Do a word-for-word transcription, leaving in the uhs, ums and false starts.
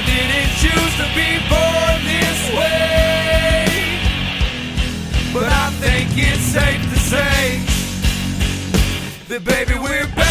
didn't choose to be born this way, but I think it's safe to say that baby we're back.